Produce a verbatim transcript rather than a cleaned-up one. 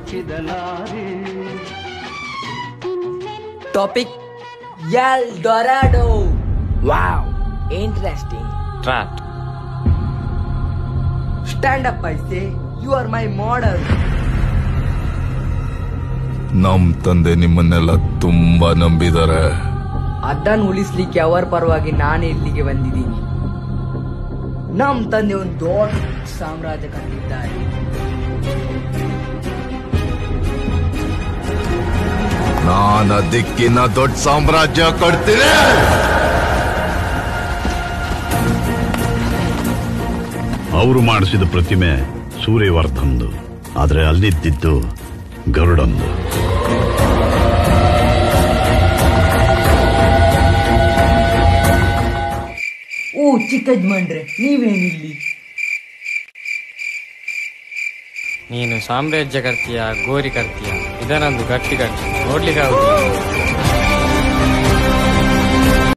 Topic El Dorado. Wow, interesting. Trot. Stand up I say, you are my model. ನಮ್ ತಂದೆ ನಿಮ್ಮನ್ನೆಲ್ಲ ತುಂಬಾ ನಂಬಿದ್ದಾರೆ. ಅದನ್ನು ಉಳಿಸ್ಲಿಕ್ಕೆ ಅವರ ಪರವಾಗಿ ನಾನು ಇಲ್ಲಿಗೆ ಬಂದಿದ್ದೀನಿ. ನಮ್ ತಂದೆ ಒಂದು ದೊಡ್ಡ ಸಾಮ್ರಾಜ್ಯ ಕಟ್ಟಿದ್ದಾರೆ. ನಾನು ಅದಕ್ಕಿನ್ನ ದೊಡ್ಡ ಸಾಮ್ರಾಜ್ಯ ಕಟ್ತೀನಿ. ಅವರು ಮಾಡಿಸಿದ ಪ್ರತಿಮೆ ಸೂರ್ಯವರ್ಧನ್ದು, ಆದ್ರೆ ಅಲ್ಲಿದ್ದಿದ್ದು ಗರುಡಂದು. ಓ ಚಿಕ್ಕಜ್ಮಂಡ್ರೆ, ನೀವೇನಿಲ್ಲಿ? ನೀನು ಸಾಮ್ರಾಜ್ಯ ಕರ್ತೀಯ, ಗೋರಿ ಕರ್ತೀಯ, ಇದನ್ನೊಂದು ಗಟ್ಟಿ ಗಟ್ಟಿ ನೋಡ್ಲಿಕ್ಕೆ ಆಗುದಿಲ್ಲ.